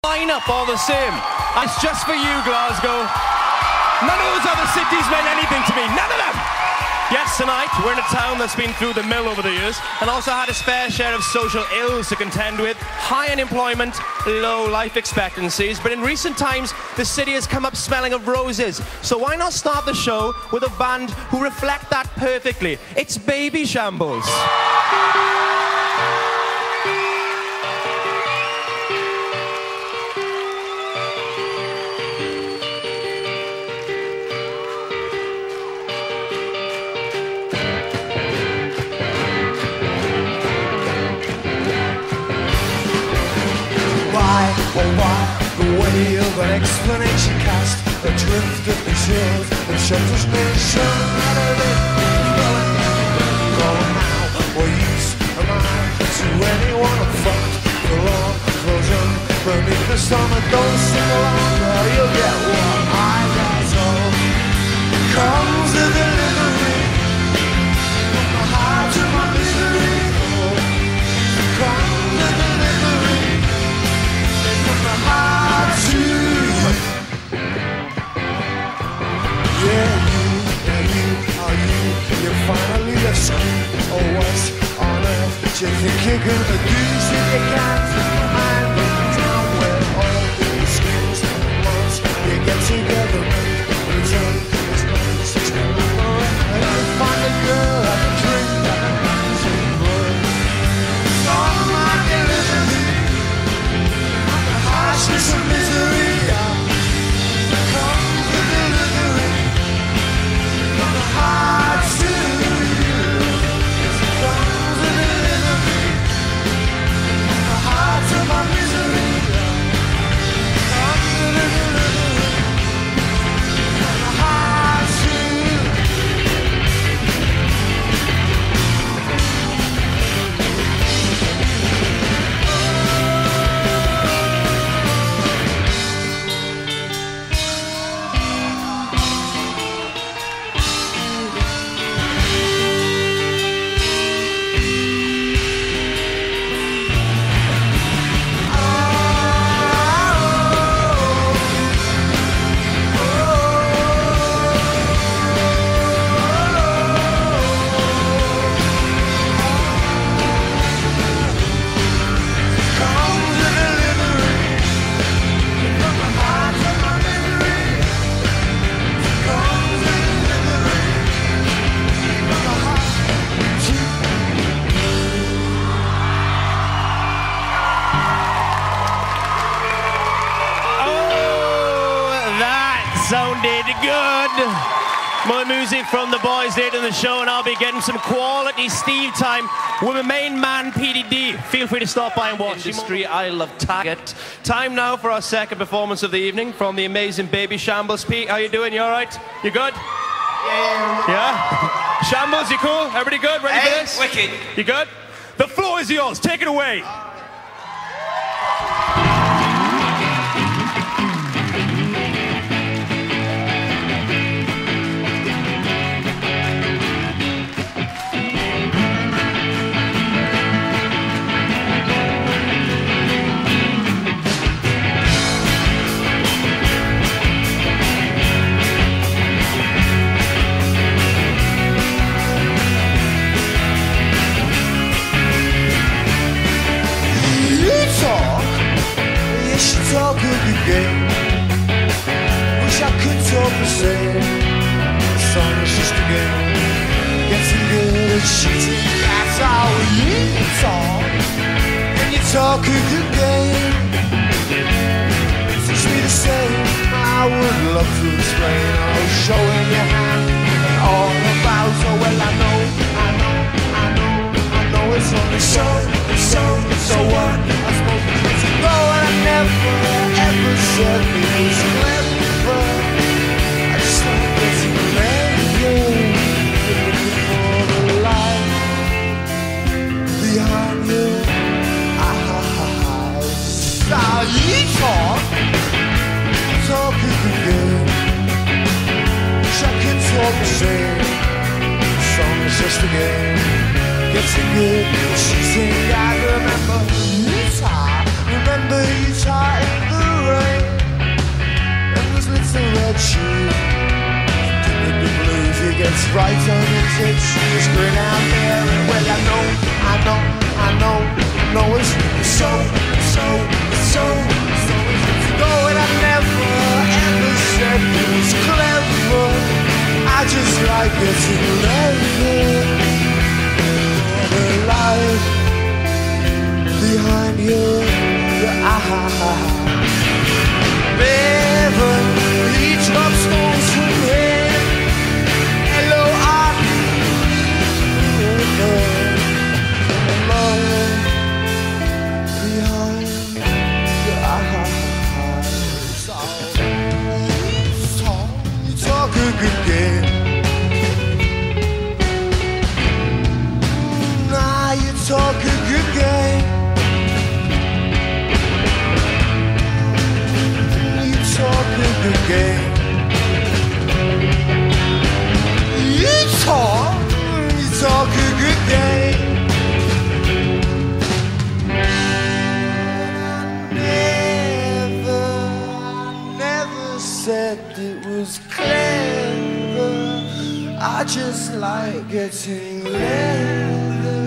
line up all the same. It's just for you, Glasgow. None of those other cities meant anything to me. None of them! Yes, tonight, we're in a town that's been through the mill over the years and also had its fair share of social ills to contend with, high unemployment, low life expectancies, but in recent times, the city has come up smelling of roses. So why not start the show with a band who reflect that perfectly? It's Babyshambles. Oh why, the way of an explanation cast adrift of the shores and shelters nation out of it. Going now, what use am I to anyone I'm fucked? The law flows on beneath the summer, don't sing along or you'll get what I got. So comes the delivery from the heart to my misery. Comes the delivery from the heart to you. Yeah, you finally left school. Or what on earth do you think you're gonna do? See, you can't mind me down where all the skills and wants you get together and return. It's nice, it's never and you find a girl at a drink and a hands in blood. It's all my delivery. Harshness and misery, comes the delivery from the heart to you. Comes the delivery from the heart to my misery. Comes the delivery from the heart to you. Sounded good. More music from the boys later in the show, and I'll be getting some quality Steve time with my main man, PDD. Feel free to stop by and watch. Industry, I love Target. Time now for our second performance of the evening from the amazing Babyshambles. Pete, how you doing? You all right? You good? Yeah? Shambles, you cool? Everybody good? Ready for this? Wicked. You good? The floor is yours. Take it away. Talk a good game. Wish I could talk the same. The song is just a game. Getting good at shooting. That's how you talk. And you talk a good game. Teach me the same. I would love to explain. Oh, showing your hand and all about. So well, I know it's only so what? I suppose it's a go and I never ever said it was clever. I just like getting ready, looking for the light behind you. Now you talk a good game. Wish I could talk the same. The song is just a game. Getting good, she sing, I remember you tired in the tune. With the blues, he gets right on the tits. He's grin out there, and well, I know it's so. Though I never ever said it was clever, I just like getting clever. The light behind your eyes. Beverly drops stones from here. Hello, I'm behind your eyes. You talk a good game. Now you talk a good game. Talk a good game. You talk a good game. I never said it was clever. I just like getting clever.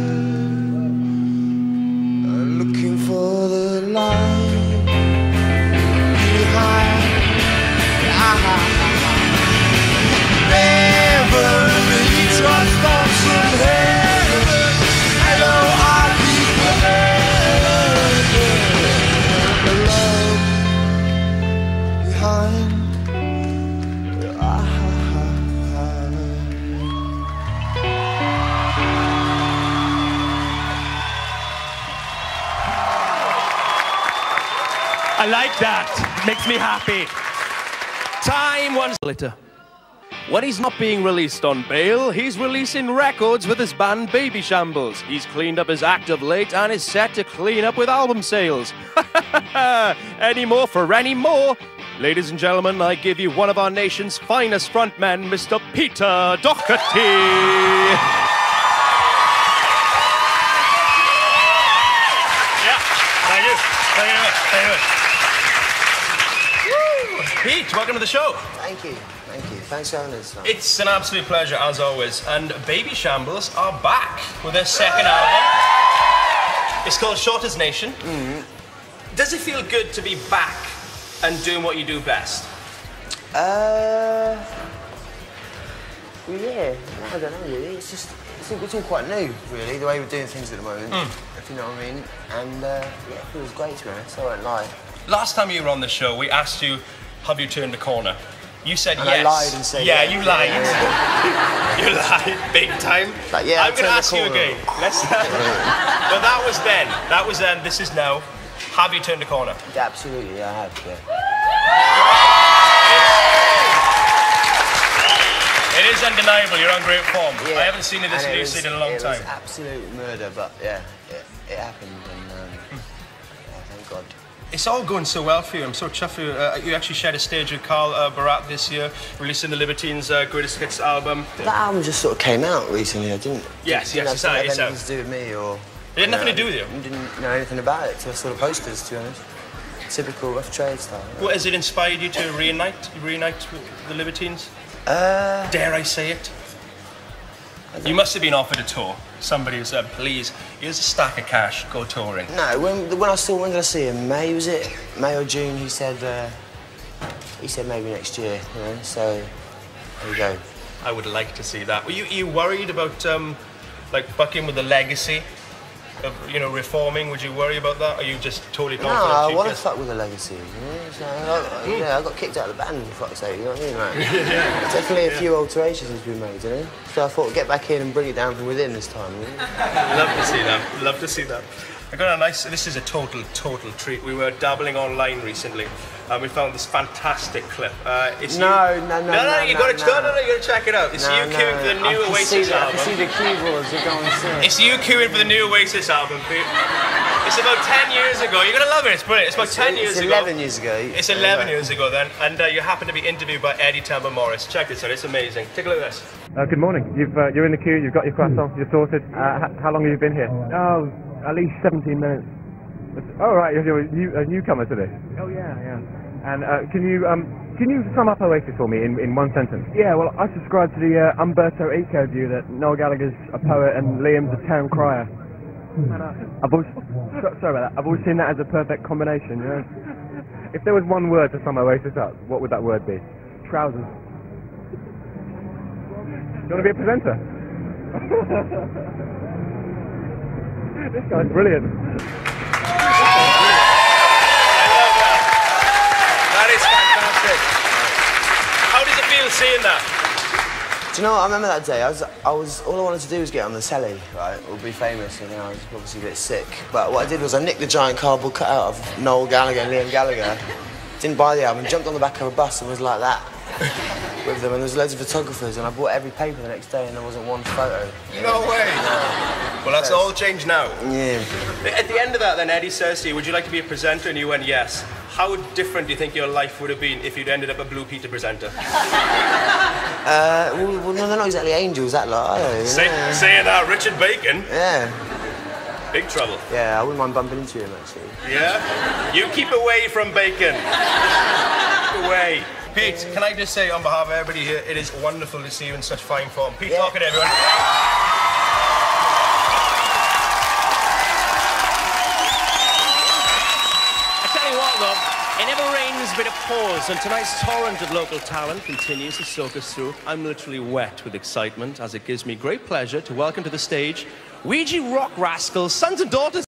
Looking for the light behind. Beverly drops down from heaven. Hello, I'll be forever. The love behind your eyes. I like that. Makes me happy. Time once later. When he's not being released on bail, he's releasing records with his band Babyshambles. He's cleaned up his act of late and is set to clean up with album sales. Any more for any more? Ladies and gentlemen, I give you one of our nation's finest frontmen, Mr. Peter Doherty. Yeah, thank you. Thank you very much. Pete, welcome to the show. Thank you. Thanks for having us. It's an absolute pleasure, as always. And Babyshambles are back with their second album. It's called Short as Nation. Does it feel good to be back and doing what you do best? Yeah. I don't know, really. It's all quite new, really, the way we're doing things at the moment, if you know what I mean. And, yeah, it feels great, to be honest, I won't lie. Last time you were on the show, we asked you, have you turned a corner? You said and yes. I lied and said yeah. You lied. Yeah. You lied big time. Like, yeah, I'm going to ask you again. Let's. Well, that was then. That was then. This is now. Have you turned a corner? Yeah, absolutely, I have. Yeah. It is undeniable. You're on great form. Yeah. I haven't seen you this lucid in a long time. It was absolute murder, but yeah, it happened, and yeah, thank God. It's all going so well for you. I'm so chuffed for you. You actually shared a stage with Carl Barat this year, releasing the Libertines' Greatest Hits album. That album just sort of came out recently, I didn't. Yes, it it's had nothing to do with me, or. It had nothing to do with you. I didn't know anything about it. So sort of posters, to be honest. Typical rough trade style. Well, has it inspired you to reunite with the Libertines? Dare I say it? You must have been offered a tour. Somebody said, please, here's a stack of cash, go touring. No, when did I see him? May, was it? May or June, he said maybe next year, you know, so there you go. I would like to see that. Were you worried about, like, bucking with the legacy of, you know, reforming? Would you worry about that? Or are you just totally confident? No, I want to fuck with the legacy, you know? So, yeah, I got kicked out of the band, for fuck's sake, you know what I mean, right? Yeah. Definitely a few alterations has been made, you know? So I thought, get back in and bring it down from within this time, you know? Love to see that, love to see that. I got a nice, this is a total treat. We were dabbling online recently and we found this fantastic clip. It's you gotta check it out. It's you queuing for the new Oasis album. I can see the keyboards are going through. It's you queuing for the new Oasis album. It's about 10 years ago. You're gonna love it, it's brilliant. It's about 10 years ago. It's 11 years ago. It's 11 years ago then, and you happen to be interviewed by Eddie Tambor Morris. Check this out, it's amazing. Take a look at this. Good morning. You're in the queue, you've got your croissant, you're sorted. How long have you been here? Oh, at least 17 minutes. Oh, right, you're a newcomer to this. Oh, yeah. And can you sum up Oasis for me in one sentence? Yeah, well, I subscribe to the Umberto Eco view that Noel Gallagher's a poet and Liam's a town crier. And I've always, sorry about that, I've always seen that as a perfect combination, you know? If there was one word to sum Oasis up, what would that word be? Trousers. Do you want to be a presenter? This guy's brilliant. That is fantastic. How does it feel seeing that? Do you know what? I remember that day. I was all I wanted to do was get on the telly, right? Or be famous, and I was obviously a bit sick. But what I did was I nicked the giant cardboard cutout of Noel Gallagher and Liam Gallagher. Didn't buy the album, jumped on the back of a bus and was like that with them. And there was loads of photographers, and I bought every paper the next day, and there wasn't one photo. No way. No. Well, that's all changed now. Yeah. At the end of that, then Eddie says to you, "Would you like to be a presenter?" And you went, "Yes." How different do you think your life would have been if you'd ended up a Blue Peter presenter? Well, no, they're not exactly angels, that lot, are they? Saying that, Richard Bacon. Yeah. Big trouble. Yeah, I wouldn't mind bumping into him, actually. Yeah? You keep away from Bacon. Keep away. Pete, can I just say on behalf of everybody here, it is wonderful to see you in such fine form. Pete, talk at everyone. It never rains but it pours, and tonight's torrent of local talent continues to soak us through. I'm literally wet with excitement, as it gives me great pleasure to welcome to the stage Ouija Rock Rascals, sons and daughters